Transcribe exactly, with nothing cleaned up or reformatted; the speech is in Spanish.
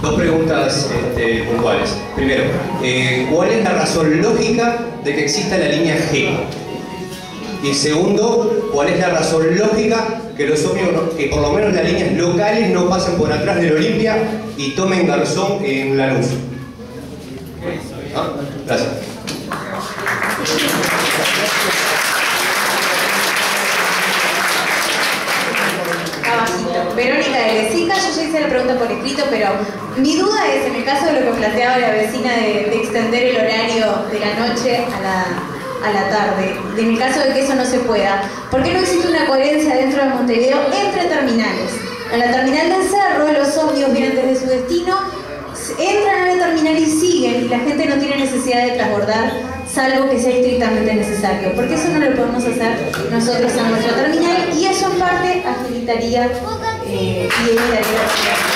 Dos preguntas este, puntuales. Primero, eh, ¿cuál es la razón lógica de que exista la línea G? Y segundo, ¿cuál es la razón lógica que los ómnibus, que por lo menos las líneas locales no pasen por atrás del Olimpia y tomen Garzón en Lanús? ¿Ah? Gracias. Verónica de Lesica, yo ya hice la pregunta por escrito, pero mi duda es, en el caso de lo que planteaba la vecina de, de extender el horario de la noche a la, a la tarde, en el caso de que eso no se pueda, ¿por qué no existe una coherencia dentro de Montevideo entre terminales? En la terminal del Cerro, los ómnibus vienen desde su destino, entran a la terminal y siguen, y la gente no tiene necesidad de transbordar, salvo que sea estrictamente necesario. Porque eso no lo podemos hacer nosotros en nuestra terminal, y eso en parte agilitaría eh, y evitaría